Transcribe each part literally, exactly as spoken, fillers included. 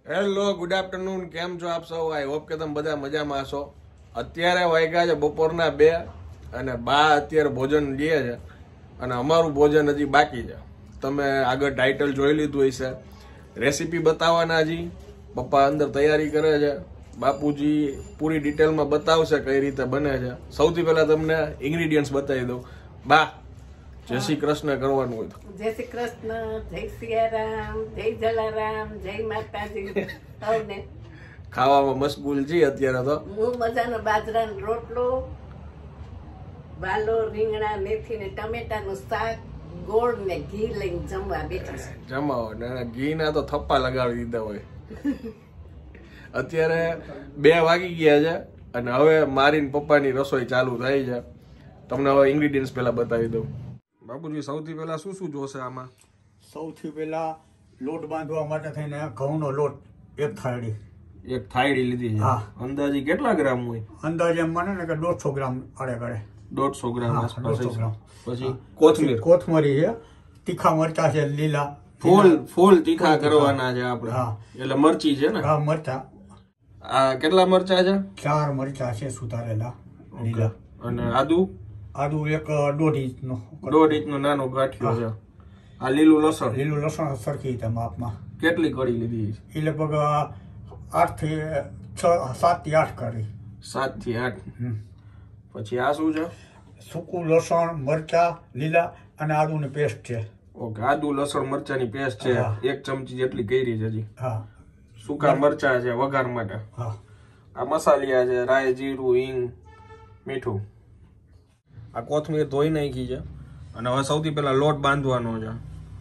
Hello good afternoon, કેમ છો આપ સૌ? આઈ હોપ કે તમે બધા મજામાં હશો. અત્યારે વાગ્યા છે બપોરના બે અને બા અત્યારે ભોજન લે છે અને અમારું ભોજન હજી બાકી છે. તમે આગળ ટાઇટલ જોઈ લીધું હશે. રેસીપી બતાવવાના હજી પપ્પા અંદર તૈયારી કરે છે. બાપુજી પૂરી ડિટેલમાં બતાવશે કઈ રીતે બને છે. સૌથી પહેલા તમને ઇન્ગ્રીડિયન્ટ્સ બતાવી દઉં. બા, જય શ્રી કૃષ્ણ કરવાનું હોય તો. જય શ્રી કૃષ્ણ, જય સિયારામ, જય જલારામ, જય માતાજી. સૌને ખાવામાં મશગુલ છીએ અત્યારે તો. હું મજાનો બાજરાનો રોટલો, વાલો, રીંગણા, મેથી ને ટમેટાનું શાક, ગોળ ને ઘી લઈને જમવા બેઠા છે. જમાવો ને ઘી ના તો થપ્પા લગાડી દીધા હોય. અત્યારે બે વાગી ગયા છે અને હવે મારી ને પપ્પાની રસોઈ ચાલુ થઈ છે. તમને હવે ઇન્ગ્રીડિયન્ટ્સ પહેલા બતાવી દઉં. બાપુજી, સૌથી પહેલા શું શું જોશે આમાં? સૌથી પહેલા લોટ બાંધવા માટે થઈને ઘઉંનો લોટ એક થાળી. એક થાળી લીધી છે. હા. અંદાજે કેટલા ગ્રામ હોય? અંદાજે એમ માને ને કે દોઢસો ગ્રામ આડે ગળે. દોઢસો ગ્રામ હા, આસપાસ દોઢસો હશે. ગ્રામ. પછી કોથમીર. કોથમરી છે, તીખા મરચા છે લીલા. ફૂલ ફૂલ તીખા કરવાના છે આપણે. હા. એટલે મરચી છે ને? હા, મરચા આ કેટલા મરચા છે? ચાર મરચા છે સુધારેલા લીલા. અને આદુ આદુ એક દોઢ ઇંચનો. દોઢ ઇંચનો નાનો ગાંઠિયો છે. આ લીલું લસણ લીલું લસણ સરખી રીતે માપમાં. કેટલી કળી લીધી? એ લગભગ આઠ થી છ સાત થી આઠ કરી. સાત થી આઠ. હમ. પછી આ શું છે? સૂકું લસણ, મરચા લીલા અને આદુની પેસ્ટ છે. ઓકે, આદુ લસણ મરચાની પેસ્ટ છે. હા. એક ચમચી જેટલી કરી છે હજી. હા. સૂકા મરચા છે વઘાર માટે. હા. આ મસાલિયા છે, રાઈ, જીરું, હિંગ, મીઠું. આ કોથમીર ધોઈ નાખી છે અને હવે સૌથી પહેલા લોટ બાંધવાનો છે.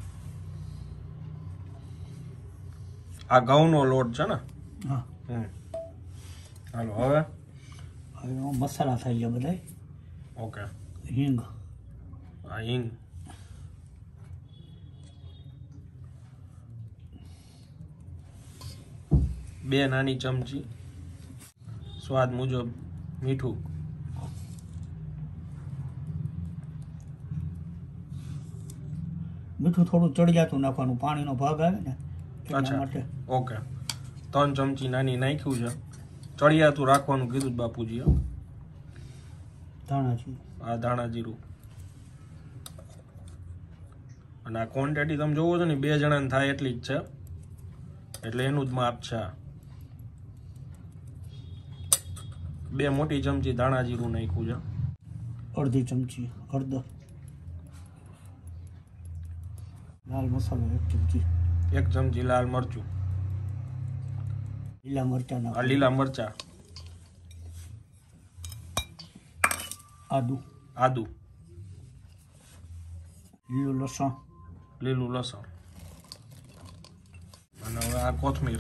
આ ઘઉંનો લોટ છે ને? હા. હમ. હાલો હવે હવે મસાલા થઈ ગયા બધા. ઓકે. હિંગ, આ હિંગ, બે નાની ચમચી, સ્વાદ મુજબ મીઠું, મીઠું થોડું ચડિયાતું નાખવાનું, પાણીનો ભાગ આવે ને એના અચ્છા માટે. ઓકે. ત્રણ ચમચી નાની નાખ્યું છે. ચડિયાતું રાખવાનું કીધું જ બાપુજીએ. ધાણા છે. આ ધાણા જીરું. અને આ ક્વોન્ટિટી તમે જોવો છો ને, બે જણાને થાય એટલી જ છે, એટલે એનું જ માપ છે. બે મોટી ચમચી ધાણા જીરું નાખ્યું છે. અડધી ચમચી હળદર, લાલ મસાલો એક ચમચી, એક ચમચી લાલ મરચું, લીલા મરચા આ નાખ, લીલા મરચા, આદુ, આદુ, લીલું લસણ, લીલું લસણ. અને હવે આ કોથમીર.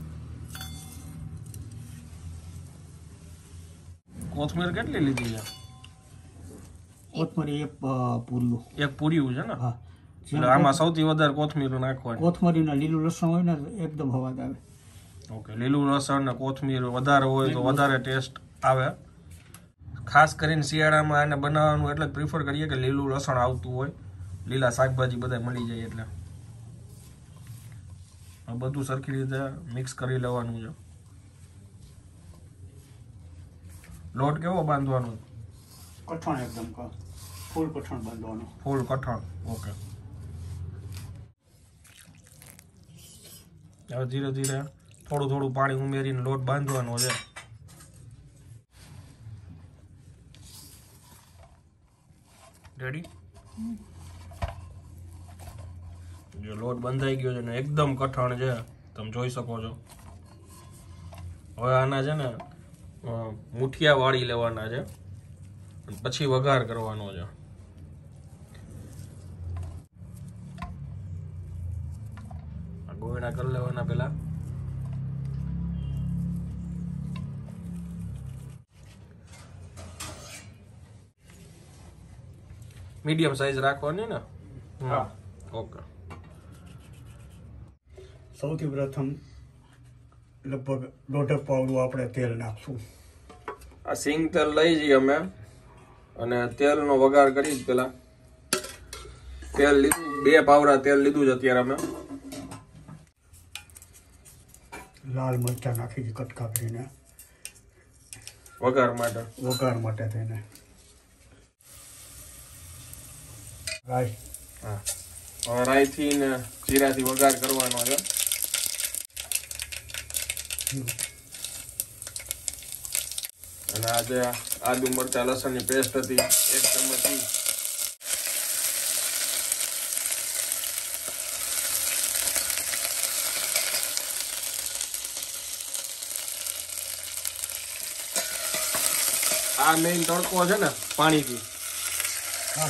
કોથમીર કેટલી લીધી છે? કોથમરી એક પૂર્યું. એક પૂર્યું છે ને? હા. એટલે આમાં સૌથી વધારે કોથમીર નાખવાની. કોથમરીના લીલું લસણ હોય ને એકદમ હવાદ આવે. ઓકે, લીલું લસણ ને કોથમીર વધારે હોય તો વધારે ટેસ્ટ આવે. ખાસ કરીને શિયાળામાં આને બનાવવાનું એટલે જ પ્રિફર કરીએ કે લીલું લસણ આવતું હોય, લીલા શાકભાજી બધા મળી જાય. એટલે આ બધું સરખી રીતે મિક્સ કરી લેવાનું છે. લોટ કેવો બાંધવાનો? કઠણ એકદમ ફૂલ કઠણ બાંધવાનું. ફૂલ કઠણ. ઓકે. હવે ધીરે ધીરે થોડું થોડું પાણી ઉમેરીને લોટ બાંધવાનો છે. રેડી? જો લોટ બંધાઈ ગયો છે ને એકદમ કઠણ છે, તમે જોઈ શકો છો. હવે આના છે ને મુઠિયા વાળી લેવાના છે, પછી વઘાર કરવાનો છે. ગોળા કરી લેવાના પેલા. મીડિયમ સાઈઝ રાખવાની ને? હા. ઓકે. સૌથી પ્રથમ લગભગ દોઢેક પાવડું આપણે તેલ નાખશું. આ સિંગ તેલ લઈ જઈએ અમે અને તેલનો વઘાર કરી પેલા. તેલ લીધું, બે પાવડા તેલ લીધું છે અત્યારે અમે. લાલ મરચાં નાખી દઈએ કટકા કરીને વઘાર માટે વઘાર માટે થઈને રાઈ હા હવે રાઈથી ને જીરાથી વઘાર કરવાનો છે અને આ જે આદુ મરચા લસણની પેસ્ટ હતી એક ચમચી આ મેઇન તડકો છે ને પાણીથી હા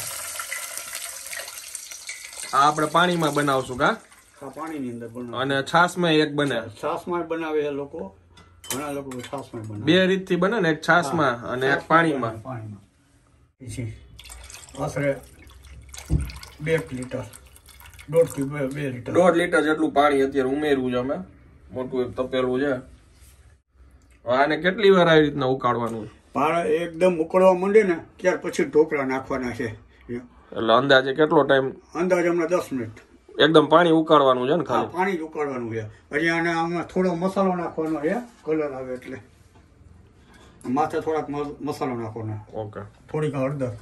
આ આપણે પાણીમાં બનાવશું કા આ પાણીની અંદર બનાવે અને છાશમાં એક બને છાશમાં બનાવે છે લોકો ઘણા લોકો છાશમાં બનાવે બે રીતથી બને ને એક છાશમાં અને એક પાણીમાં પાણીમાં પછી આશરે બે લીટર દોઢ થી બે બે લીટર દોઢ લીટર જેટલું પાણી અત્યારે ઉમેરવું છે અમે મોટું એક તપેલું છે હવે આને કેટલી વાર આવી રીતના ઉકાળવાનું પાણી એકદમ ઉકળવા માંડે ને ત્યાર પછી ઢોકળા નાખવાના છે એટલે અંદાજે કેટલો ટાઈમ અંદાજે હમણાં દસ મિનિટ એકદમ પાણી ઉકાળવાનું છે ને હા ખાલી પાણી જ ઉકાળવાનું છે પછી આને આમાં થોડો મસાલો નાખવાનો છે કલર આવે એટલે માથે થોડાક મ- મસાલો નાખવાનો ઓકે થોડીક હળદર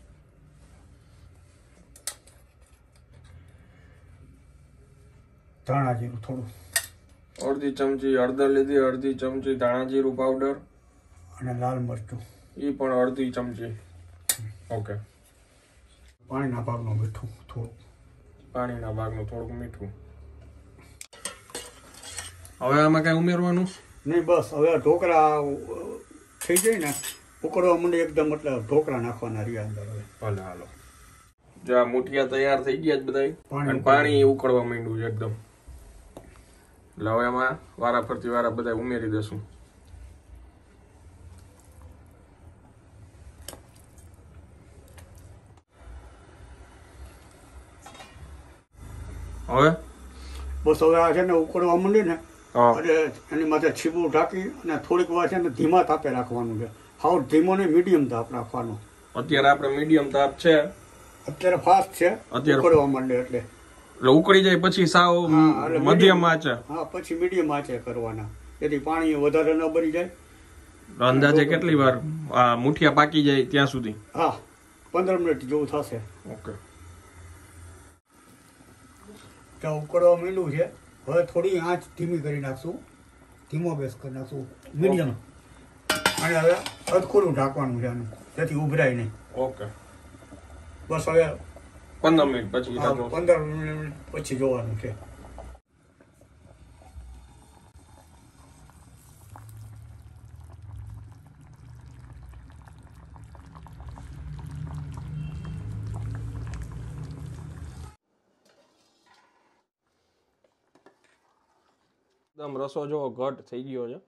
ધાણા જીરું થોડું અડધી ચમચી હળદર લીધી અડધી ચમચી ધાણા જીરું પાવડર અને લાલ મરચું એ પણ અડધી ચમચી ઓકે પાણીના ભાગનું મીઠું થોડું પાણીના ભાગનું થોડુંક મીઠું હવે આમાં કઈ ઉમેરવાનું નહીં બસ હવે ઢોકળા થઈ જાય ને ઉકળવા માંડે એકદમ એટલે ઢોકળા નાખવાના રહ્યા અંદર હવે ભલે હાલો જો આ મુઠિયા તૈયાર થઈ ગયા જ બધા પાણી અને પાણી ઉકળવા માંડ્યું છે એકદમ એટલે હવે એમાં વારા ફરતી વારા બધા ઉમેરી દેશું હવે બસ હવે આ છે ને ઉકળવા માંડે ને હા એટલે એની માથે છીબું ઢાંકી અને થોડીક વાર છે ને ધીમા તાપે રાખવાનું છે હાવ ધીમો ને મીડિયમ તાપ રાખવાનો અત્યારે આપણે મીડિયમ તાપ છે અત્યારે ફાસ્ટ છે અત્યારે- ઉકળવા માંડે એટલે એટલે ઉકળી જાય પછી સાવ હા, એટલે મધ્યમ આંચે હા પછી મીડિયમ આંચે કરવાના જેથી પાણી વધારે ન બળી જાય અંદાજે કેટલી વાર આ મુઠિયા પાકી જાય ત્યાં સુધી હા પંદર મિનિટ જેવું થશે ઓકે ત્યાં ઉકળવા માંડ્યું છે હવે થોડી આંચ ધીમી કરી નાખશું ધીમો ગેસ કરી નાખશું મીડિયમ અને હવે અધખોરું ઢાંકવાનું છે આનું જેથી ઉભરાય નહીં ઓકે બસ હવે પંદર મિનિટ પછી હા, થતું. પંદર મિનિટ પછી જોવાનું છે એકદમ રસો જેવો ઘટ થઈ ગયો છે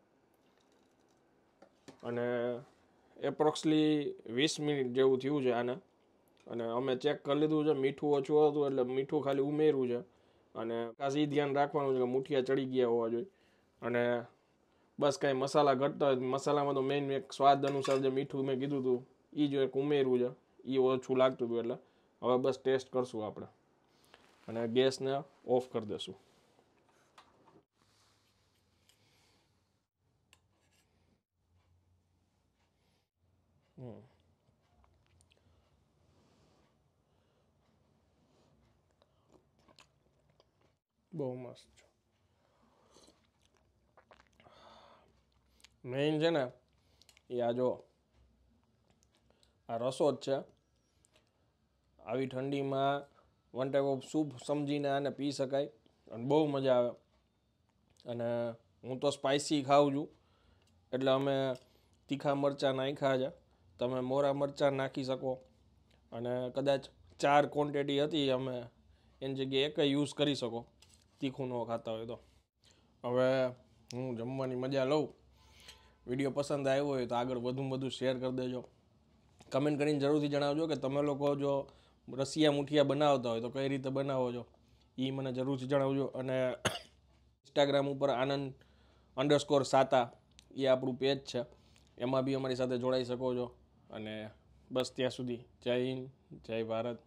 અને એપ્રોક્સલી વીસ મિનિટ જેવું થયું છે આને અને અમે ચેક કરી લીધું છે મીઠું ઓછું હતું એટલે મીઠું ખાલી ઉમેર્યું છે અને ખાસ એ ધ્યાન રાખવાનું છે કે મુઠિયા ચડી ગયા હોવા જોઈએ અને બસ કાંઈ મસાલા ઘટતા હોય મસાલામાં તો મેઇન એક સ્વાદ અનુસાર જે મીઠું મેં કીધું હતું એ જો એક ઉમેરવું છે એ ઓછું લાગતું હતું એટલે હવે બસ ટેસ્ટ કરશું આપણે અને ગેસને ઓફ કરી દઈશું હમ બહુ મસ્ત છે મેઇન છે ને એ આ જો આ રસો જ છે આવી ઠંડીમાં વન ટાઈપ ઓફ સૂપ સમજીને આને પી શકાય અને બહુ મજા આવે અને હું તો સ્પાઇસી ખાઉં છું એટલે અમે તીખા મરચાં નાખ્યા છે તમે મોરા મરચાં નાખી શકો અને કદાચ ચાર ક્વોન્ટિટી હતી અમે એની જગ્યાએ એક યુઝ કરી શકો તીખું ન ખાતા હોય તો હવે હું જમવાની મજા લઉં વિડીયો પસંદ આવ્યો હોય તો આગળ વધુમાં વધુ શેર કરી દેજો કમેન્ટ કરીને જરૂરથી જણાવજો કે તમે લોકો જો રસિયા મુઠિયા બનાવતા હોય તો કઈ રીતે બનાવો છો એ મને જરૂરથી જણાવજો અને ઇન્સ્ટાગ્રામ ઉપર આનંદ અંડરસ્કોર સાતા એ આપણું પેજ છે એમાં બી અમારી સાથે જોડાઈ શકો છો અને બસ ત્યાં સુધી જય હિન્દ જય ભારત